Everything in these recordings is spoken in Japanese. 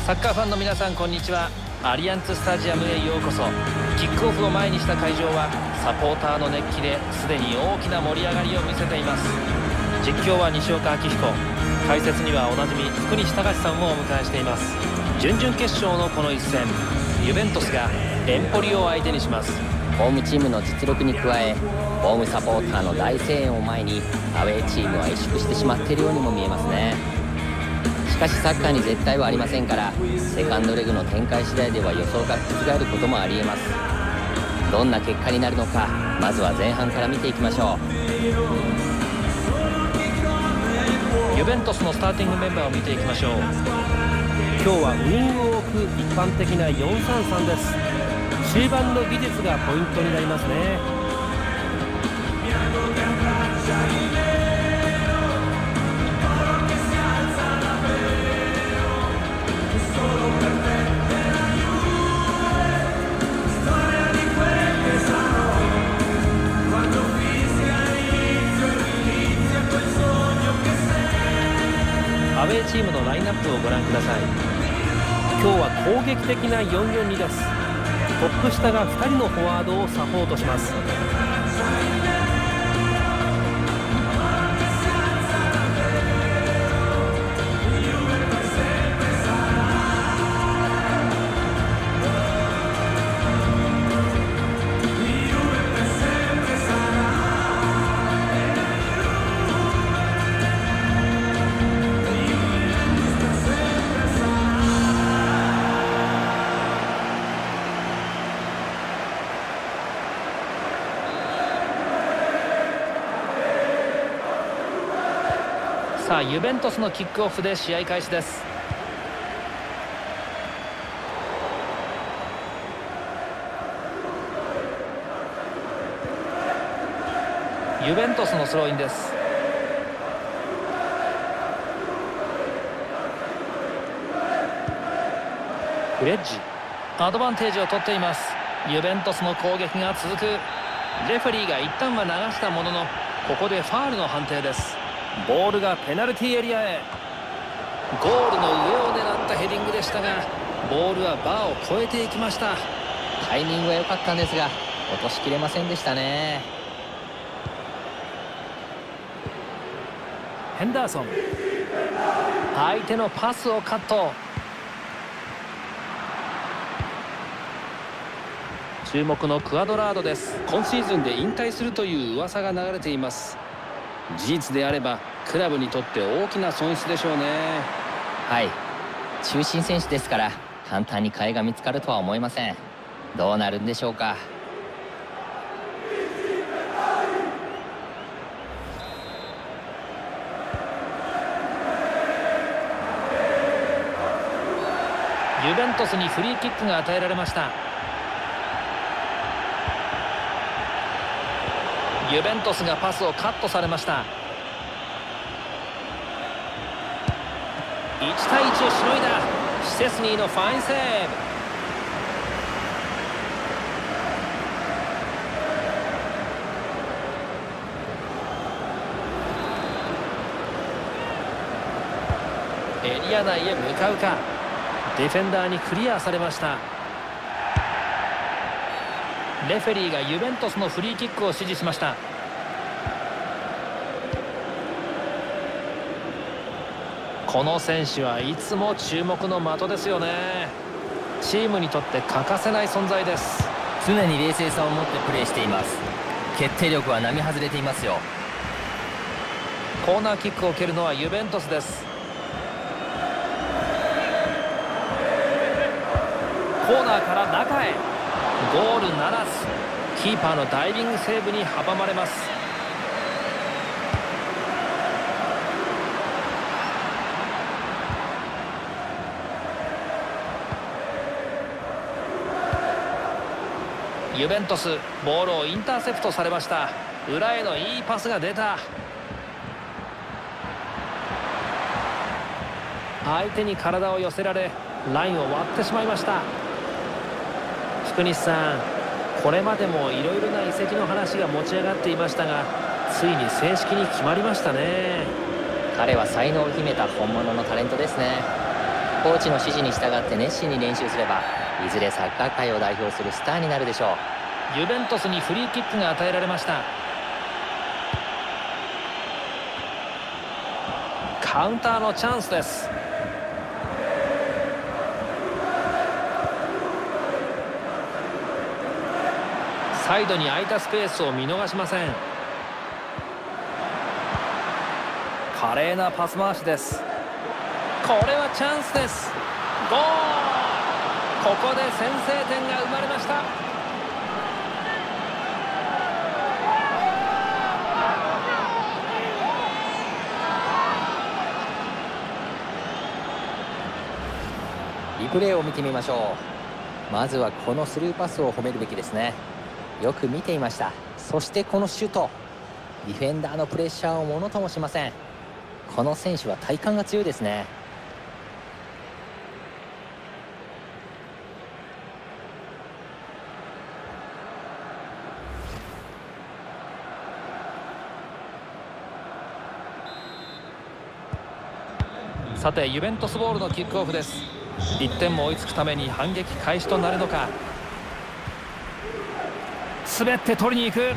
サッカーファンの皆さん、こんにちは。アリアンツスタジアムへようこそ。キックオフを前にした会場はサポーターの熱気ですでに大きな盛り上がりを見せています。実況は西岡明彦、解説にはおなじみ福西隆さんをお迎えしています。準々決勝のこの一戦、ユベントスがエンポリを相手にします。 ホームチームの実力に加え、ホームサポーターの大声援を前にアウェーチームは萎縮してしまっているようにも見えますね。しかしサッカーに絶対はありませんから、セカンドレグの展開次第では予想が覆ることもありえます。どんな結果になるのか、まずは前半から見ていきましょう。ユベントスのスターティングメンバーを見ていきましょう。今日はウィングを置く一般的な 4-3-3 です。終盤の技術がポイントになりますね。アウェーチームのラインナップをご覧ください。今日は攻撃的な 4-4-2 です。トップ下が2人のフォワードをサポートします。さあ、ユベントスのキックオフで試合開始です。ユベントスのスローインです。フレッジ、アドバンテージを取っています。ユベントスの攻撃が続く。レフェリーが一旦は流したものの、ここでファウルの判定です。ボールがペナルティーエリアへ。ゴールの上を狙ったヘディングでしたが、ボールはバーを越えていきました。 タイミングは良かったんですが、落としきれませんでしたね。 ヘンダーソン、相手のパスをカット。注目のクアドラードです。今シーズンで引退するという噂が流れています。事実であればクラブにとって大きな損失でしょうね。 はい、中心選手ですから簡単に替えが見つかるとは思いません。どうなるんでしょうか。 ユベントスにフリーキックが与えられました。ユベントスがパスをカットされました。1対1をしのいだ。シセスニーのファインセーブ。エリア内へ向かうか。ディフェンダーにクリアされました。レフェリーがユベントスのフリーキックを指示しました。この選手はいつも注目の的ですよね。チームにとって欠かせない存在です。 常に冷静さを持ってプレーしています。決定力は並外れていますよ。 コーナーキックを蹴るのはユベントスです。コーナーから中へ。ゴールならず。キーパーのダイビングセーブに阻まれます。ユベントス、ボールをインターセプトされました。裏へのいいパスが出た。相手に体を寄せられ、ラインを割ってしまいました。福西さん、これまでもいろいろな移籍の話が持ち上がっていましたが、ついに正式に決まりましたね。 彼は才能を秘めた本物のタレントですね。 コーチの指示に従って熱心に練習すれば、いずれサッカー界を代表するスターになるでしょう。ユベントスにフリーキックが与えられました。カウンターのチャンスです。サイドに空いたスペースを見逃しません。華麗なパス回しです。これはチャンスです。ゴール。ここで先制点が生まれました。 リプレイを見てみましょう。まずはこのスルーパスを褒めるべきですね。よく見ていました。そしてこのシュート、ディフェンダーのプレッシャーをものともしません。この選手は体幹が強いですね。 さてユベントスボールのキックオフです。1点も追いつくために反撃開始となるのか。滑って取りに行く。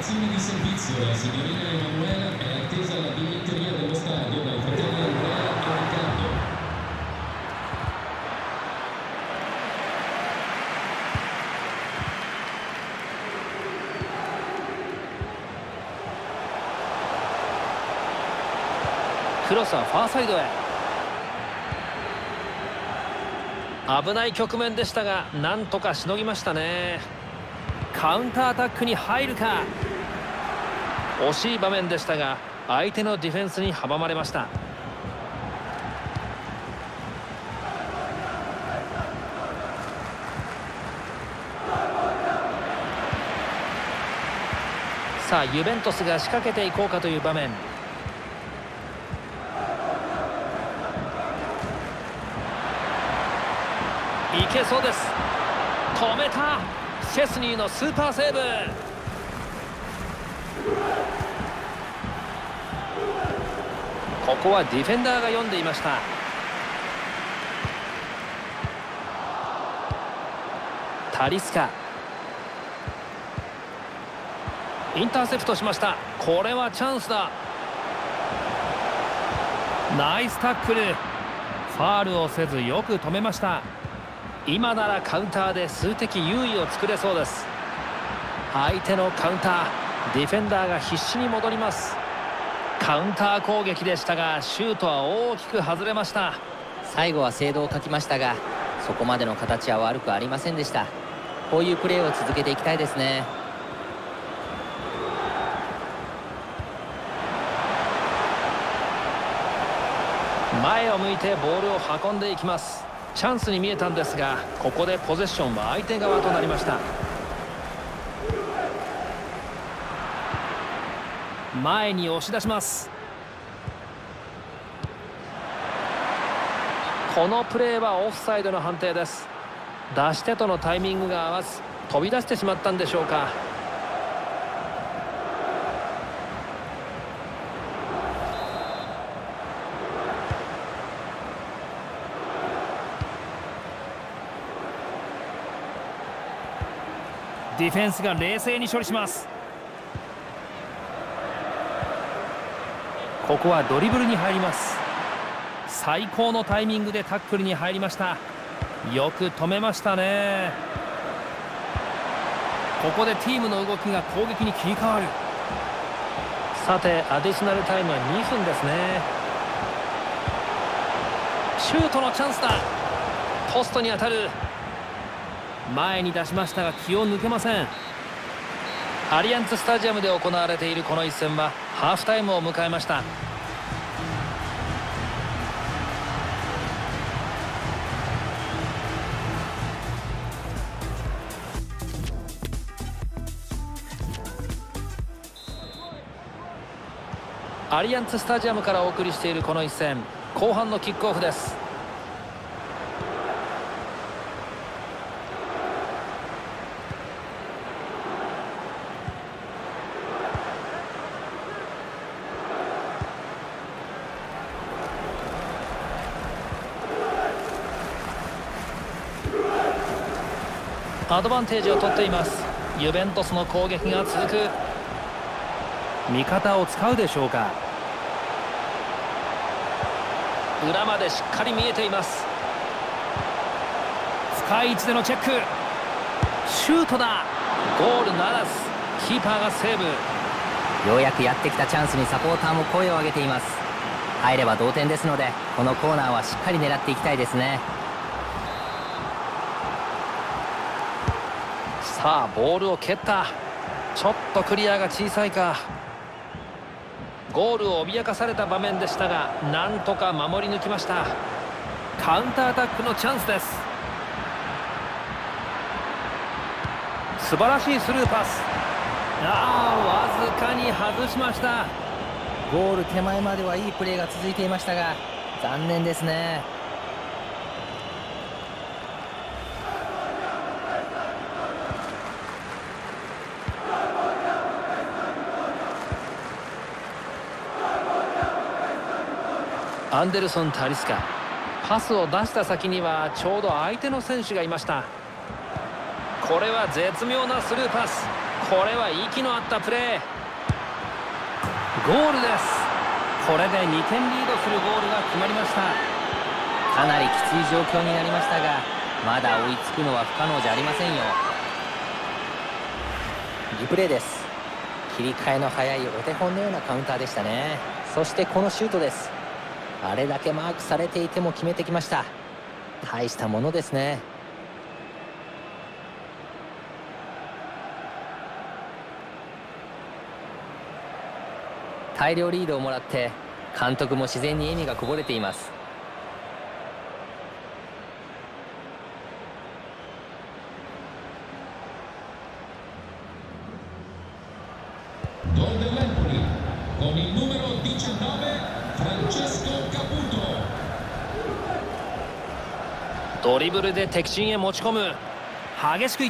クロスはファーサイドへ。危ない局面でしたがなんとかしのぎましたね。カウンターアタックに入るか。惜しい場面でしたが相手のディフェンスに阻まれました。さあユベントスが仕掛けていこうかという場面。いけそうです。止めた。シェスニーのスーパーセーブ。ここはディフェンダーが読んでいました。タリスカ、インターセプトしました。これはチャンスだ。ナイスタックル。ファールをせずよく止めました。今ならカウンターで数的優位を作れそうです。相手のカウンター、ディフェンダーが必死に戻ります。カウンター攻撃でしたがシュートは大きく外れました。 最後は精度を欠きましたが、そこまでの形は悪くありませんでした。こういうプレーを続けていきたいですね。 前を向いてボールを運んでいきます。チャンスに見えたんですがここでポゼッションは相手側となりました。前に押し出します。このプレーはオフサイドの判定です。出し手とのタイミングが合わず飛び出してしまったんでしょうか。ディフェンスが冷静に処理します。ここはドリブルに入ります。最高のタイミングでタックルに入りました。よく止めましたね。ここでチームの動きが攻撃に切り替わる。さてアディショナルタイムは2分ですね。シュートのチャンスだ。ポストに当たる。前に出しましたが気を抜けません。アリアンツスタジアムで行われているこの一戦はハーフタイムを迎えました。アリアンツスタジアムからお送りしているこの一戦、後半のキックオフです。 アドバンテージを取っています。ユベントスの攻撃が続く。味方を使うでしょうか。裏までしっかり見えています。深い位置でのチェック。シュートだ。ゴールならず。キーパーがセーブ。 ようやくやってきたチャンスにサポーターも声を上げています。入れば同点ですので、このコーナーはしっかり狙っていきたいですね。 さあボールを蹴った。ちょっとクリアが小さいか。ゴールを脅かされた場面でしたが、なんとか守り抜きました。カウンターアタックのチャンスです。素晴らしいスルーパス。わずかに外しました。 ゴール手前まではいいプレーが続いていましたが、残念ですね。 アンデルソン・タリスカ。パスを出した先にはちょうど相手の選手がいました。これは絶妙なスルーパス。これは息の合ったプレー。ゴールです。これで2点リードするゴールが決まりました。 かなりきつい状況になりましたが、まだ追いつくのは不可能じゃありませんよ。リプレーです。切り替えの早いお手本のようなカウンターでしたね。そしてこのシュートです。あれだけマークされていても決めてきました。大したものですね。大量リードをもらって監督も自然に笑みがこぼれています。 ドリブルで敵陣へ持ち込む。激しくいった。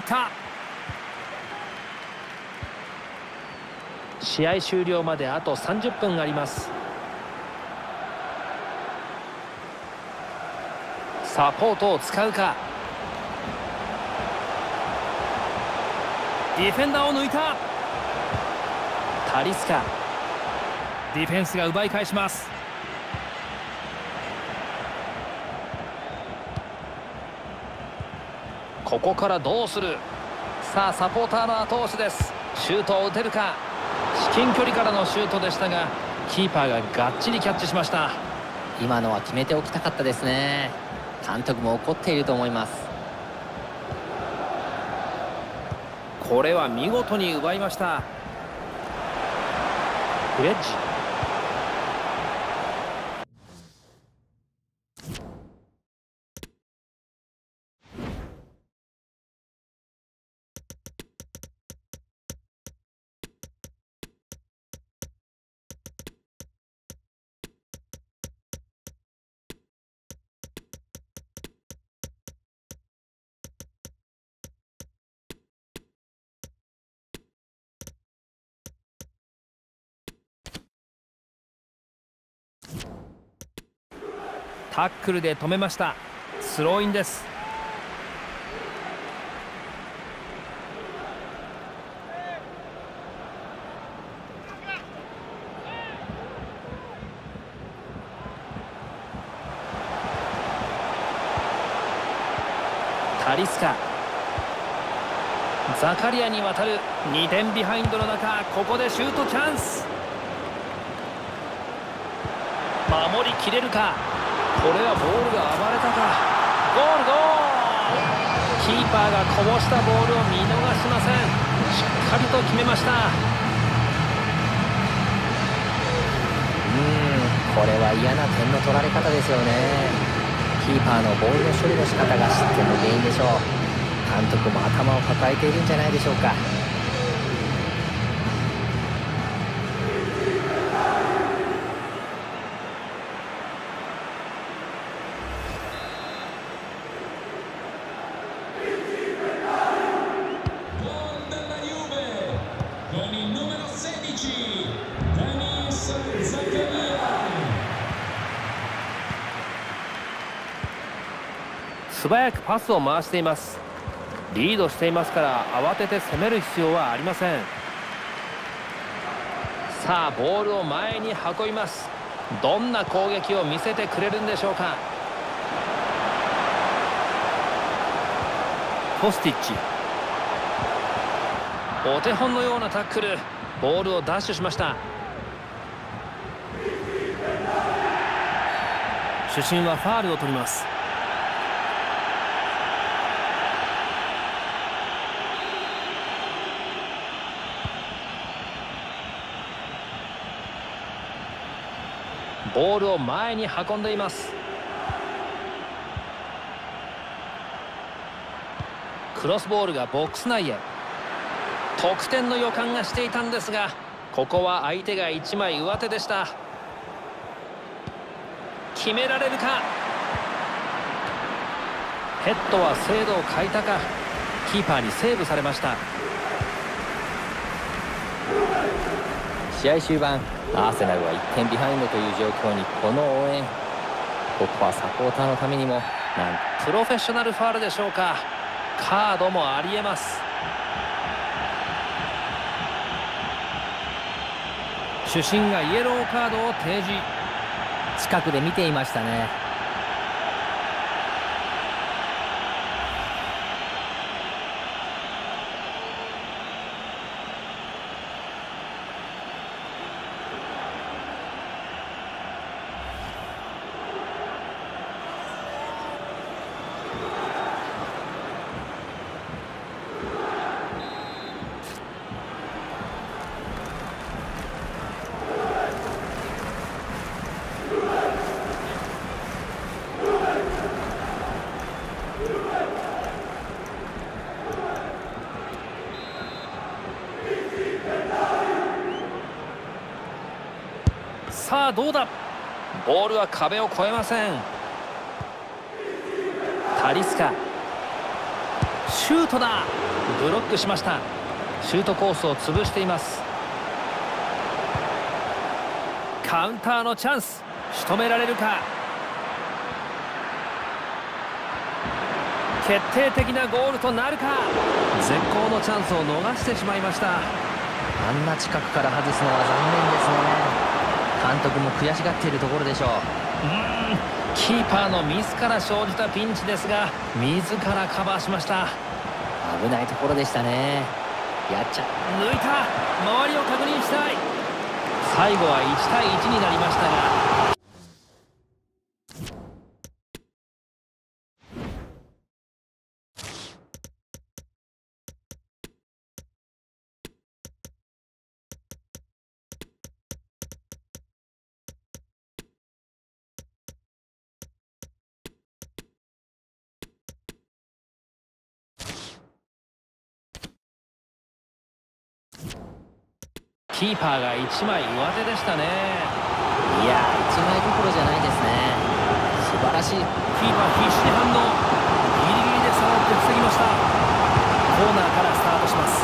試合終了まであと30分あります。サポートを使うか。ディフェンダーを抜いた。タリスカ。ディフェンスが奪い返します。ここからどうする。さあサポーターの後押しです。シュートを打てるか。至近距離からのシュートでしたが、キーパーががっちりキャッチしました。 今のは決めておきたかったですね。監督も怒っていると思います。 これは見事に奪いました。フレッジ。タックルで止めました。スローインです。タリスカ。ザカリアに渡る。2点ビハインドの中、ここでシュートチャンス。守りきれるか。これはボールが暴れたか。ゴールゴール。キーパーがこぼしたボールを見逃しません。しっかりと決めました。 これは嫌な点の取られ方ですよね。キーパーのボールの処理の仕方が失点の原因でしょう。監督も頭を抱えているんじゃないでしょうか。 素早くパスを回しています。 リードしていますから慌てて攻める必要はありません。さあボールを前に運びます。どんな攻撃を見せてくれるんでしょうか。コスティッチ、お手本のようなタックル。ボールをダッシュしました。主審はファールを取ります。ボールを前に運んでいます。クロスボールがボックス内へ。得点の予感がしていたんですが、ここは相手が1枚上手でした。決められるか。ヘッドは精度を欠いたか。キーパーにセーブされました。 試合終盤、アーセナルは1点ビハインドという状況にこの応援。ここはサポーターのためにもプロフェッショナルファウルでしょうか。カードもありえます。主審がイエローカードを提示。 近くで見ていましたね。 さあどうだ。ボールは壁を越えません。タリスカ、シュートだ。ブロックしました。シュートコースを潰しています。カウンターのチャンス、仕留められるか。決定的なゴールとなるか。絶好のチャンスを逃してしまいました。 あんな近くから外すのは残念ですね。監督も悔しがっているところでしょう。 キーパーのミスから生じたピンチですが、自らカバーしました。 危ないところでしたね。やっちゃ抜いた。周りを確認したい。最後は1対1になりましたが、キーパーが1枚上手でしたね。 いやー、1枚どころじゃないですね。素晴らしい。 キーパー必死に反応。ギリギリで触って防ぎました。コーナーからスタートします。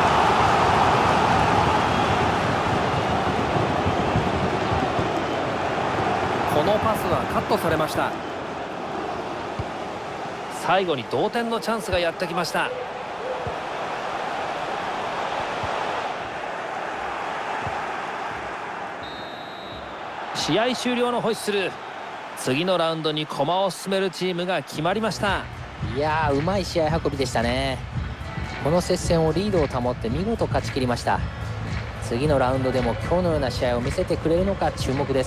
このパスはカットされました。最後に同点のチャンスがやってきました。試合終了のホイッスル。次のラウンドに駒を進めるチームが決まりました。 いやー、うまい試合運びでしたね。この接戦をリードを保って見事勝ち切りました。次のラウンドでも今日のような試合を見せてくれるのか注目です。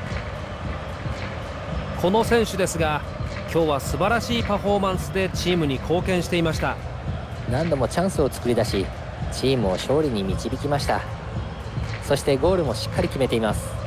この選手ですが、今日は素晴らしいパフォーマンスでチームに貢献していました。 何度もチャンスを作り出し、チームを勝利に導きました。そしてゴールもしっかり決めています。